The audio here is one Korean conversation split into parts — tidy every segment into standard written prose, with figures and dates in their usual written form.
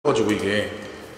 가지고 이게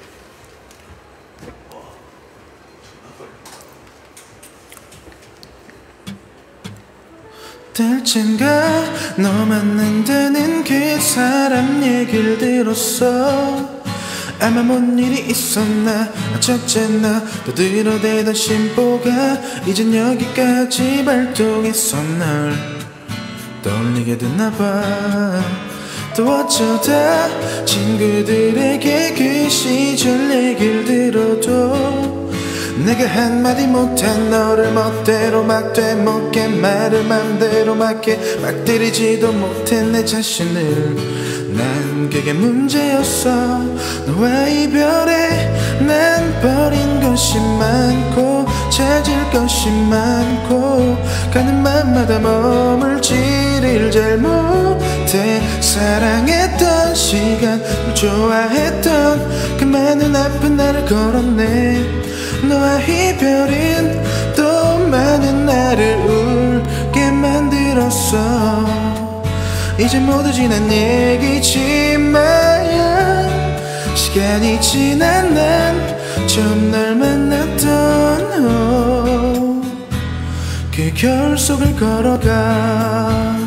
들쯤가 너 만난다는 그 사람 얘길 들었어. 아마 뭔 일이 있었나 어쩌잖아. 또 들어대던 심보가 이젠 여기까지 발동했어. 널 떠올리게 됐나봐. 또 어쩌다 친구들에게 그 시절 얘길 들어도 내가 한마디 못한 너를 멋대로 막 되먹게 말을 맘대로 맞게 막 때리지도 못한 내 자신을. 난 그게 문제였어. 너와 이별에 난 버린 것이 많고 찾을 것이 많고 가는 맘마다 머물지를 잘 못해. 사랑했던 시간 좋아했던 그 많은 아픈 날을 걸었네. 너와 이별은 또 많은 나를 울게 만들었어. 이제 모두 지난 얘기지만 시간이 지난 난 처음 널 만났던 그 겨울 속을 걸어가.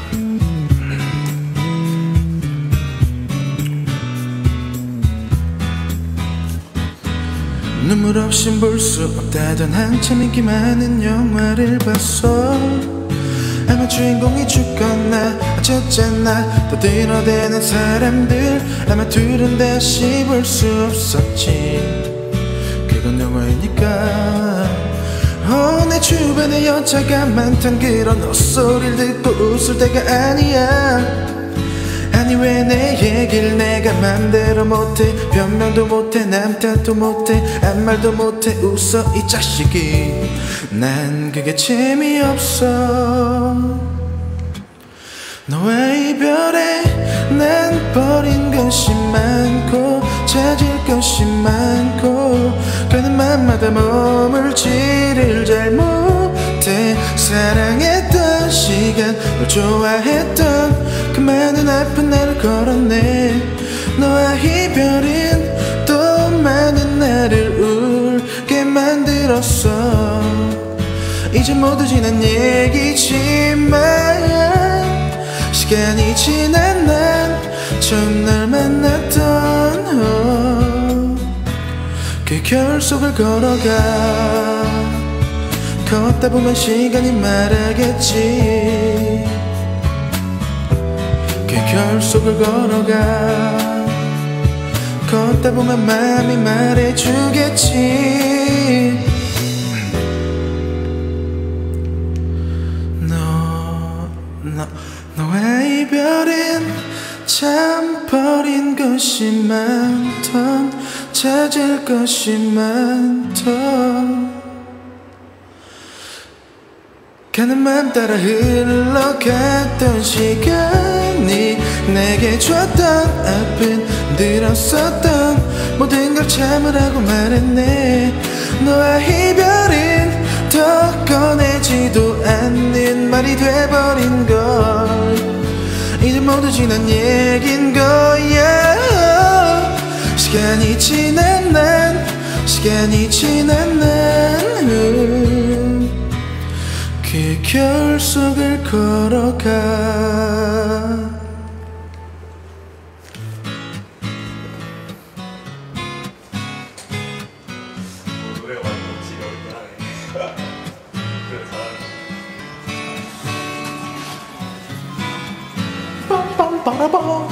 눈물 없인 볼 수 없다던 한참 인기 많은 영화를 봤어. 아마 주인공이 죽거나 어쩌잖아. 또 들어대는 사람들 아마 둘은 다시 볼 수 없었지. 그건 영화이니까. 내 주변에 여자가 많던 그런 헛소리를 듣고 웃을 때가 아니야. 아니 왜 내 얘길 내가 맘대로 못해. 변명도 못해 남 탓도 못해 아무 말도 못해 웃어 이 자식이. 난 그게 재미없어. 너와 이별에 난 버린 것이 많고 찾을 것이 많고 가는 맘마다 머물지를 잘 못해. 사랑했던 시간 널 좋아했던 그 많은 아픈 날을 걸었네. 너와 이별은 또 많은 나를 울게 만들었어. 이제 모두 지난 얘기지만 시간이 지난 난 처음 날 만났던 그 겨울 속을 걸어가. 걷다 보면 시간이 말하겠지. 그 겨울 속을 걸어가. 걷다 보면 마음이 말해주겠지. 너와 이별은 참 버린 것이 많던 찾을 것이 많던 가는 맘 따라 흘러갔던 시간이 내게 줬던 아픈 들었었던 모든 걸 참으라고 말했네. 너와 이별은 더 꺼내지도 않는 말이 돼버린 걸. 이제 모두 지난 얘긴 거야. 시간이 지난 난 시간이 지난 난 그 겨울 속을 걸어가. 빰빰빠라밤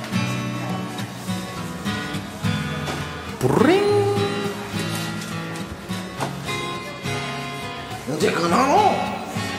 브링. 언제 끊어?